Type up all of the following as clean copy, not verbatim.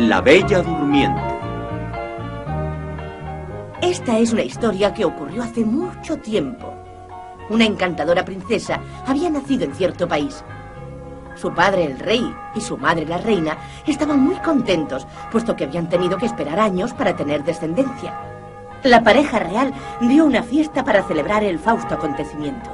La Bella Durmiente. Esta es una historia que ocurrió hace mucho tiempo. Una encantadora princesa había nacido en cierto país. Su padre, el rey, y su madre, la reina, estaban muy contentos, puesto que habían tenido que esperar años para tener descendencia. La pareja real dio una fiesta para celebrar el fausto acontecimiento.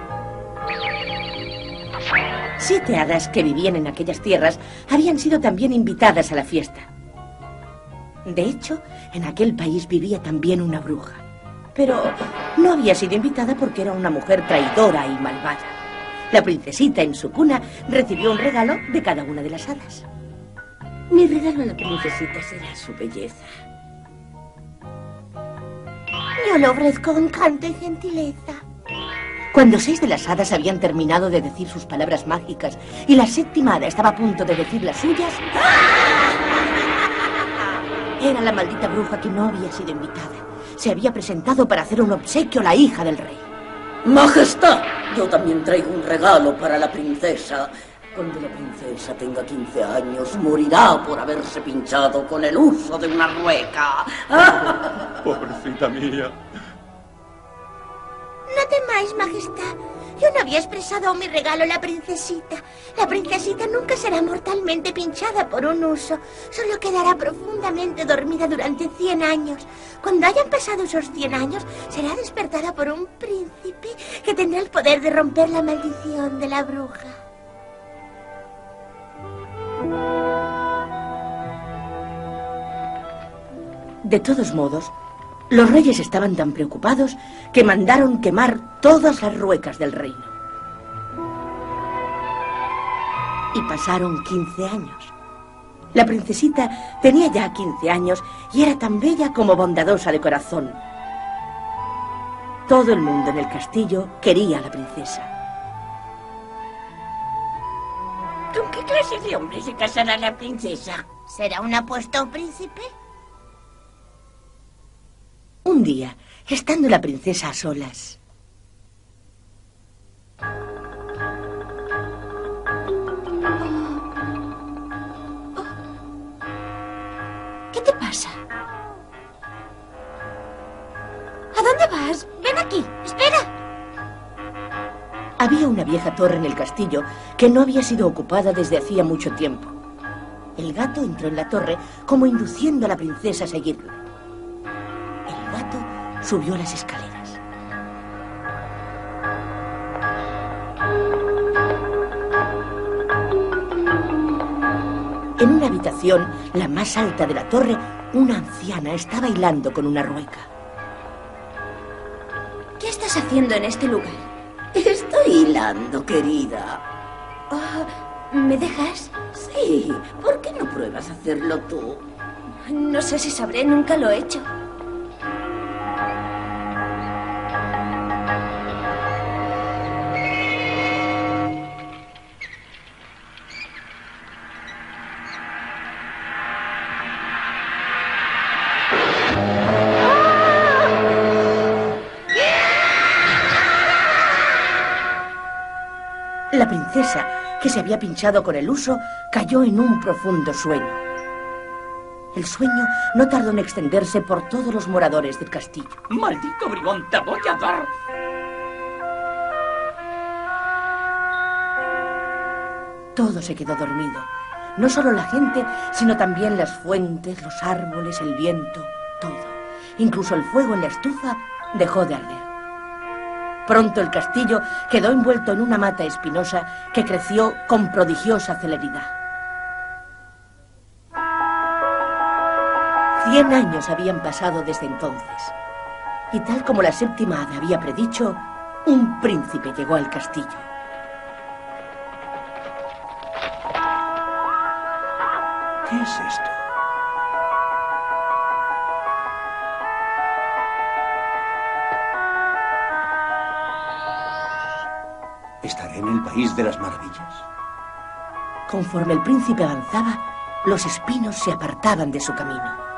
7 hadas que vivían en aquellas tierras habían sido también invitadas a la fiesta. De hecho, en aquel país vivía también una bruja. Pero no había sido invitada porque era una mujer traidora y malvada. La princesita en su cuna recibió un regalo de cada una de las hadas. Mi regalo a la princesita será su belleza. Yo le ofrezco encanto y gentileza. Cuando 6 de las hadas habían terminado de decir sus palabras mágicas y la 7ª hada estaba a punto de decir las suyas, era la maldita bruja que no había sido invitada. Se había presentado para hacer un obsequio a la hija del rey. ¡Majestad! Yo también traigo un regalo para la princesa. Cuando la princesa tenga 15 años, morirá por haberse pinchado con el uso de una rueca. Pobrecita mía. No temáis, majestad. Yo no había expresado aún mi regalo a la princesita. La princesita nunca será mortalmente pinchada por un uso. Solo quedará profundamente dormida durante 100 años. Cuando hayan pasado esos 100 años, será despertada por un príncipe que tendrá el poder de romper la maldición de la bruja. De todos modos, los reyes estaban tan preocupados que mandaron quemar todas las ruecas del reino. Y pasaron 15 años. La princesita tenía ya 15 años y era tan bella como bondadosa de corazón. Todo el mundo en el castillo quería a la princesa. ¿Con qué clase de hombre se casará la princesa? ¿Será un apuesto príncipe? Un día, estando la princesa a solas... ¿Qué te pasa? ¿A dónde vas? Ven aquí, espera. Había una vieja torre en el castillo que no había sido ocupada desde hacía mucho tiempo. El gato entró en la torre como induciendo a la princesa a seguirlo. El gato subió las escaleras. En una habitación, la más alta de la torre, una anciana está bailando con una rueca. ¿Qué estás haciendo en este lugar? Estoy hilando, querida. Oh, ¿me dejas? Sí, ¿por qué no pruebas a hacerlo tú? No sé si sabré, nunca lo he hecho. La princesa, que se había pinchado con el uso, cayó en un profundo sueño. El sueño no tardó en extenderse por todos los moradores del castillo. ¡Maldito bribón, te voy a dar! Todo se quedó dormido. No solo la gente, sino también las fuentes, los árboles, el viento, todo. Incluso el fuego en la estufa dejó de arder. Pronto el castillo quedó envuelto en una mata espinosa que creció con prodigiosa celeridad. 100 años habían pasado desde entonces. Y tal como la 7ª hada había predicho, un príncipe llegó al castillo. ¿Qué es esto? ¿Estaré en el país de las maravillas? Conforme el príncipe avanzaba, los espinos se apartaban de su camino.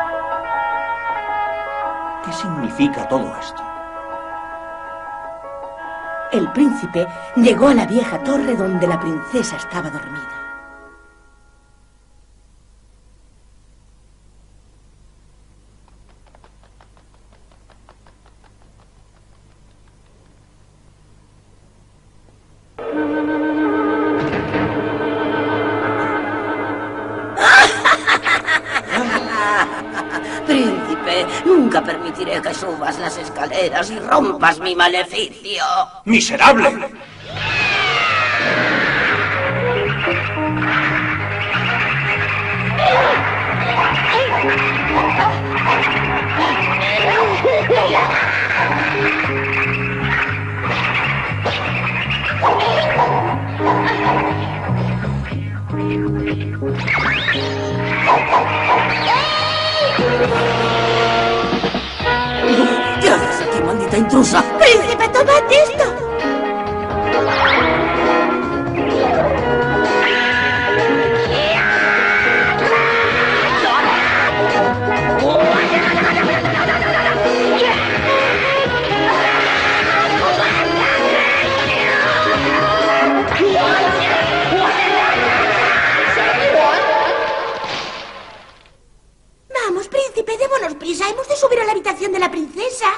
¿Qué significa todo esto? El príncipe llegó a la vieja torre donde la princesa estaba dormida. Príncipe, nunca permitiré que subas las escaleras y rompas mi maleficio. ¡Miserable! ¿Qué haces aquí, maldita intrusa? ¡Príncipe, tomad esto! Vamos, príncipe, démonos prisa. Hemos de subir a la habitación de la princesa.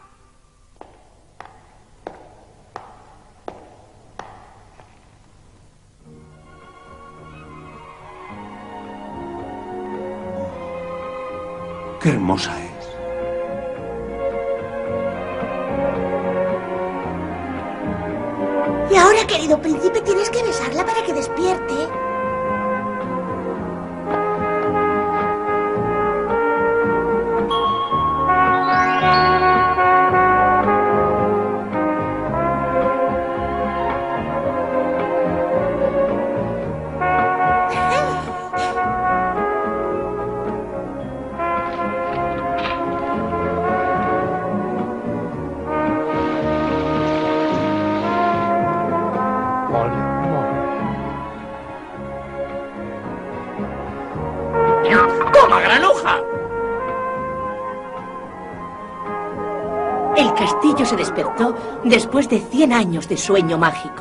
¡Qué hermosa es! Y ahora, querido príncipe, tienes que besarla para que despierte. ¡Toma, granuja! El castillo se despertó después de 100 años de sueño mágico.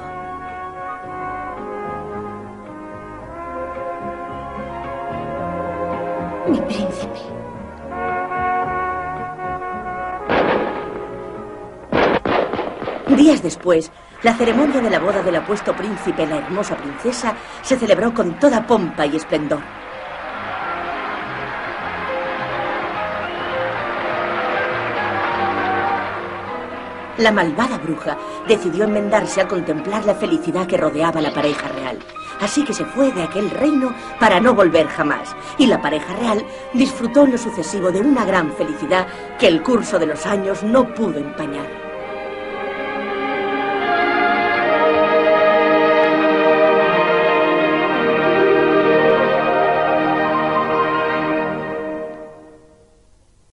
Mi príncipe. Días después, la ceremonia de la boda del apuesto príncipe y la hermosa princesa se celebró con toda pompa y esplendor. La malvada bruja decidió enmendarse al contemplar la felicidad que rodeaba a la pareja real. Así que se fue de aquel reino para no volver jamás. Y la pareja real disfrutó en lo sucesivo de una gran felicidad que el curso de los años no pudo empañar.